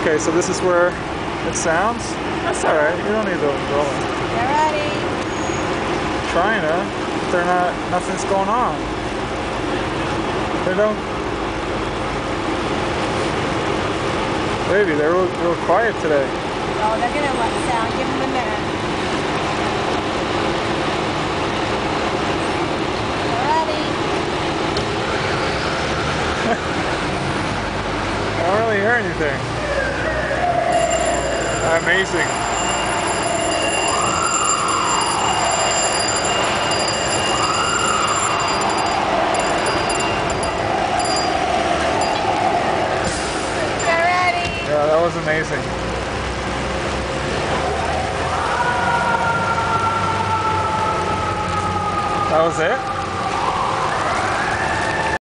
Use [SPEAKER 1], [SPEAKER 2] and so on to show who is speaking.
[SPEAKER 1] Okay, so this is where it sounds. That's all right. You don't need the umbrella.
[SPEAKER 2] Get ready.
[SPEAKER 1] Trying to. They're not. Nothing's going on. They don't. Baby, they're real quiet today.
[SPEAKER 2] Oh, they're gonna let sound. Give them a minute. Get ready.
[SPEAKER 1] I don't really hear anything. Amazing.
[SPEAKER 2] Get ready.
[SPEAKER 1] Yeah, that was amazing. That was it?